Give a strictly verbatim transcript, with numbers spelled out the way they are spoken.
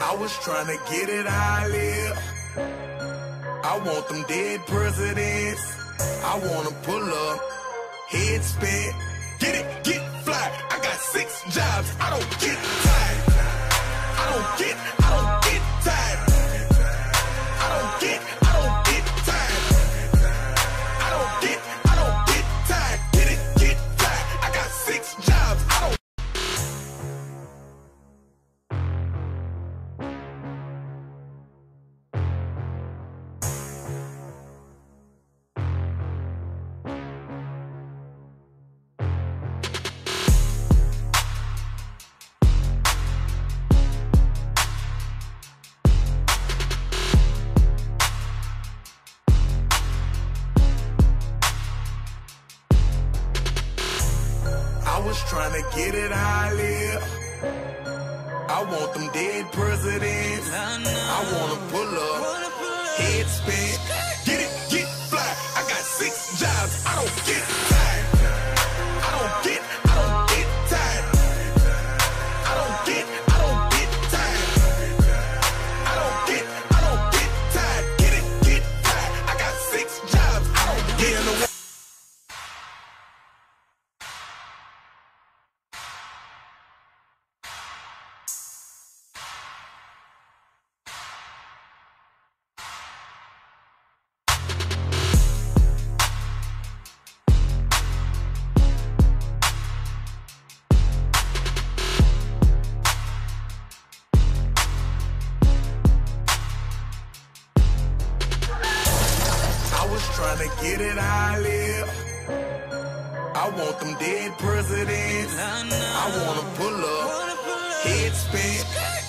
I was trying to get it how I live. I want them dead presidents. I wanna pull up, head spin, get it, get fly. I got six jobs, I don't get tired. I don't get, I don't get tired. I don't get, I don't get tired. I don't get, I don't get tired. Get it, get fly. I got six jobs, I don't. I was trying to get it how I live. I want them dead presidents. I wanna pull up, head spin, get it, get fly. I got six jobs, I don't get tired. I don't get, I don't get tired. I don't get, I don't get tired. I don't get, I don't get tired. Get it, get fly. I got six jobs, I don't get in the way. Trying to get it how I live. I want them dead presidents. I wanna pull up, head spin,